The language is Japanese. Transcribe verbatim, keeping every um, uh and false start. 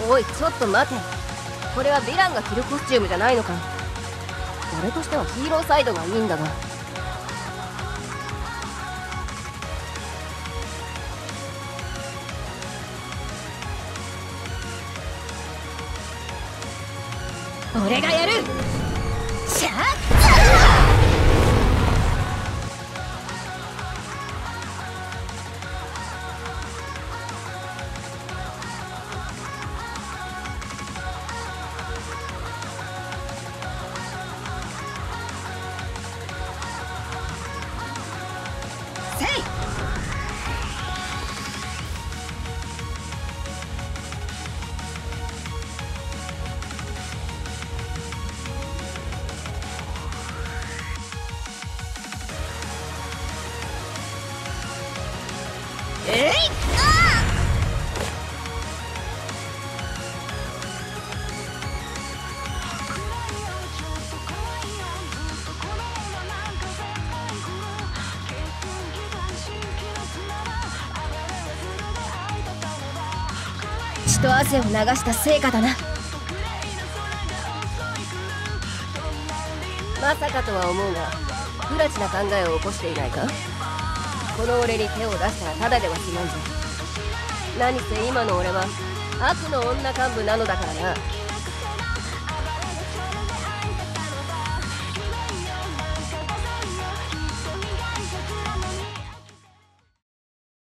おい、ちょっと待て。これはヴィランが着るコスチュームじゃないのか。俺としてはヒーローサイドがいいんだが。俺がやる。シャッせい。えい。血と汗を流した成果だな。まさかとは思うが、不埒な考えを起こしていないか。この俺に手を出したらただでは済まんぞ。何せ今の俺は悪の女幹部なのだからな。